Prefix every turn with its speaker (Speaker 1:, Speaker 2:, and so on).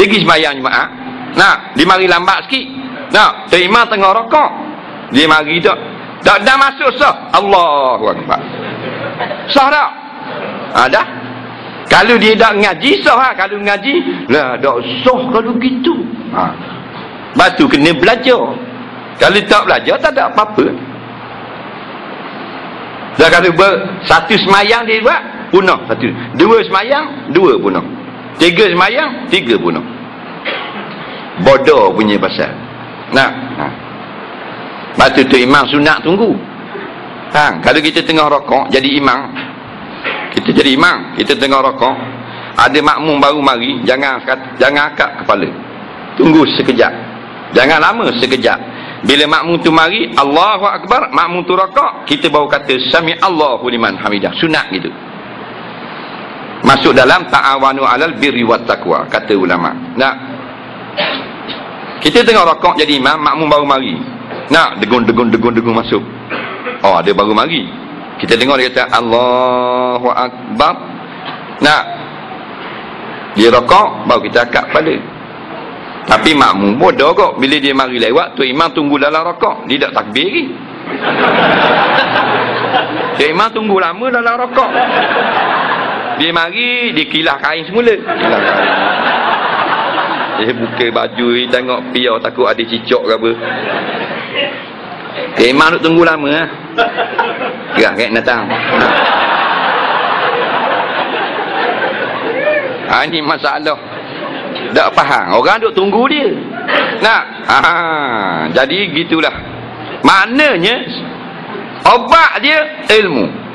Speaker 1: Pergi sembahyang jemaah. Nah, dia mari lambat sikit. Nah, imam tengah rokok. Dia mari tak. Tak dah masuk sah. Allahu Akbar. Sah tak? Dah. Kalau dia tak ngaji sah lah. Kalau ngaji, lah tak sah kalau gitu. Lepas tu kena belajar. Kalau tak belajar, tak ada apa-apa. Dah kalau satu semayang dia buat, punah satu. Dua semayang, dua punah. Tiga semayang, tiga punah. Bodoh punya pasal. Nah. Lepas tu imam sunat tunggu. Kalau kita tengah rokok, jadi imam. Kita jadi imam, kita tengah rokok. Ada makmum baru mari, jangan angkat kepala. Tunggu sekejap. Jangan lama, sekejap. Bila makmum tu mari, Allahu Akbar, makmum tu rokok, kita baru kata Sami Allahu liman hamidah. Sunat gitu. Masuk dalam ta'awanu alal birri wat taqwa, kata ulama. Nah. Kita tengah rokok jadi imam, makmum baru mari. Nak degun masuk. Oh, dia baru mari. Kita dengar dia kata Allahu Akbar. Nak dia rokok, baru kita angkat kepala. Tapi makmum bodoh kok. Bila dia mari lewat, tu imam tunggu dalam rokok. Dia tak takbir lagi. Tu imam tunggu lama dalam rokok. Dia mari, dia kilah kain semula. Kilah kain. Dia buka baju, dia tengok piau, takut ada cicak ke apa. Imam duk tunggu lama lah. Gerak kat datang. Ini masalah. Tak faham. Orang duk tunggu dia. Nak. Jadi gitulah. Maknanya obat dia ilmu.